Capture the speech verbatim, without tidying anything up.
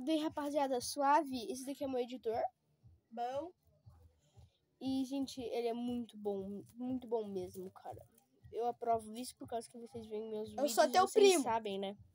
daí, rapaziada, suave. Esse daqui é meu editor. Bom. E, gente, ele é muito bom. Muito bom mesmo, cara. Eu aprovo isso por causa que vocês veem meus Eu vídeos sou teu vocês primo. sabem, né?